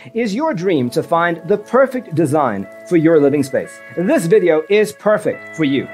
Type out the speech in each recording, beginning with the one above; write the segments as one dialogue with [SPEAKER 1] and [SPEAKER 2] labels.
[SPEAKER 1] Is your dream to find the perfect design for your living space? This video is perfect for you.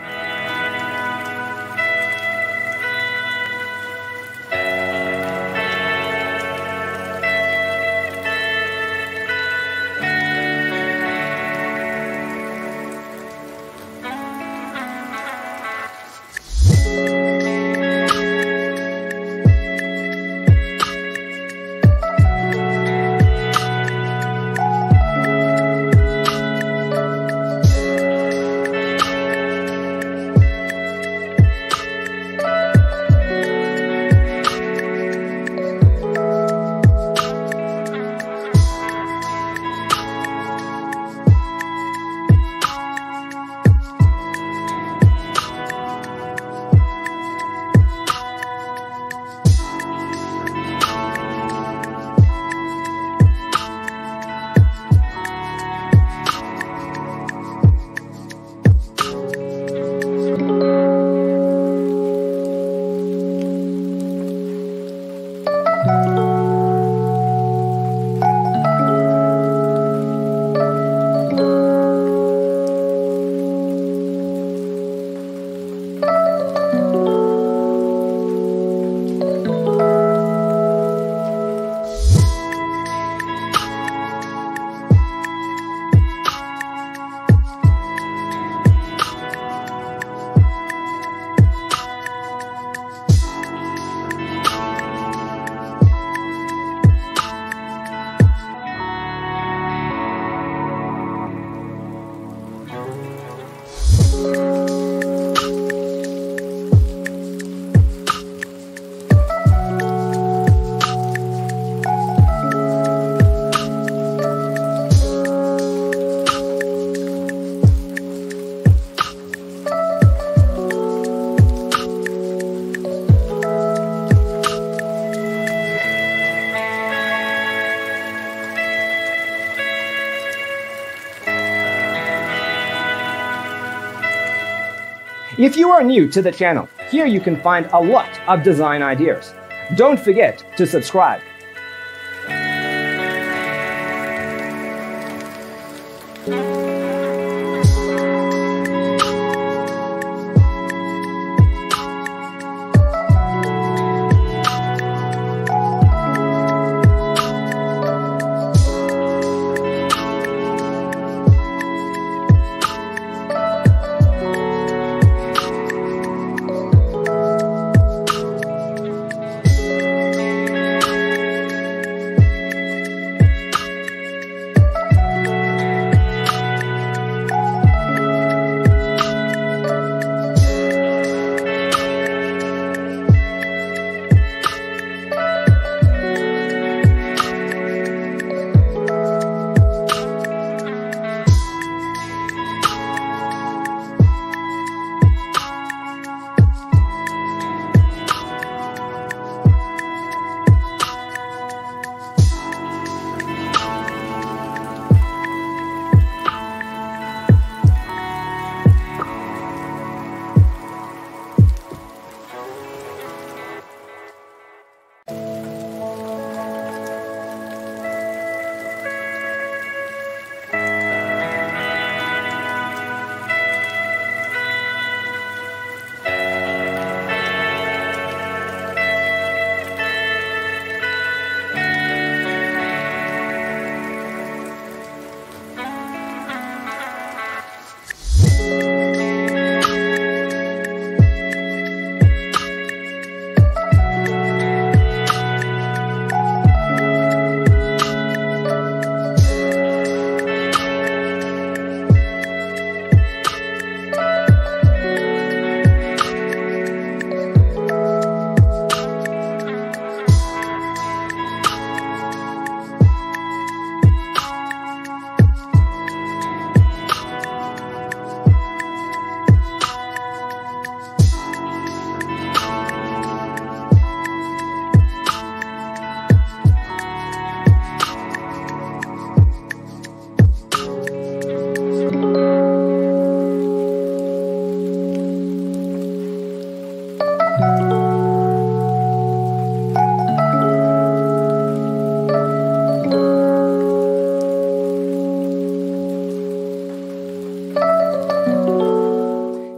[SPEAKER 1] If you are new to the channel, here you can find a lot of design ideas. Don't forget to subscribe.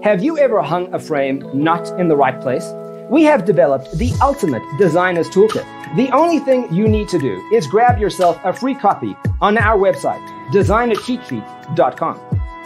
[SPEAKER 1] Have you ever hung a frame not in the right place? We have developed the ultimate designer's toolkit. The only thing you need to do is grab yourself a free copy on our website, designercheatsheet.com.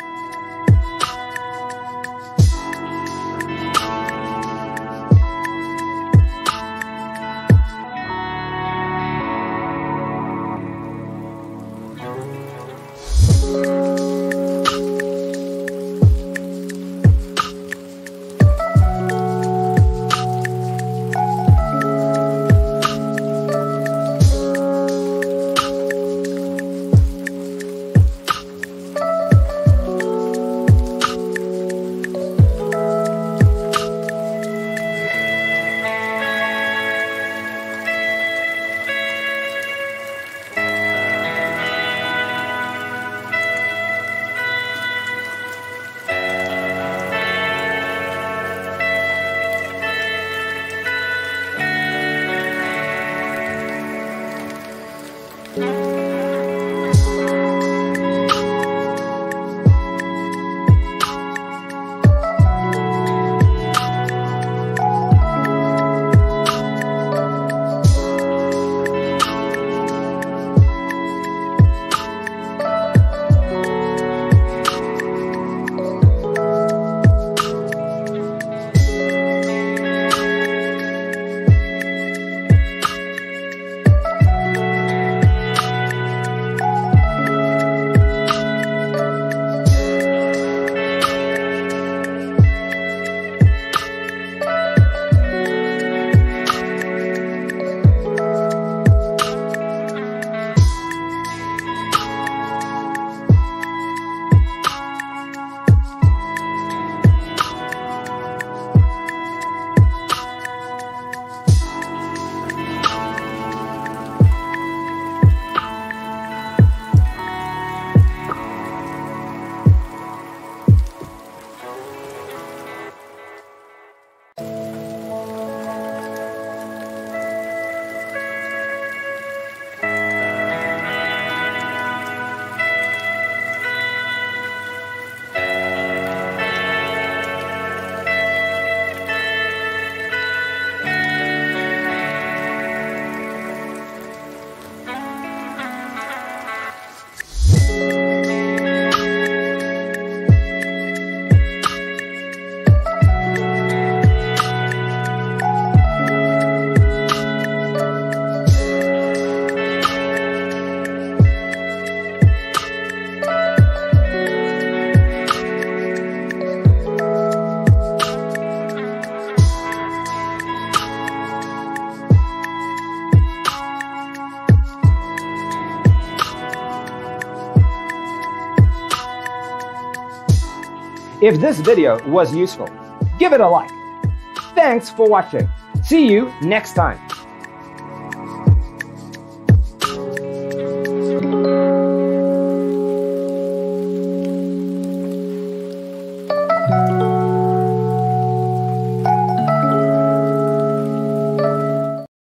[SPEAKER 1] If this video was useful, give it a like. Thanks for watching. See you next time.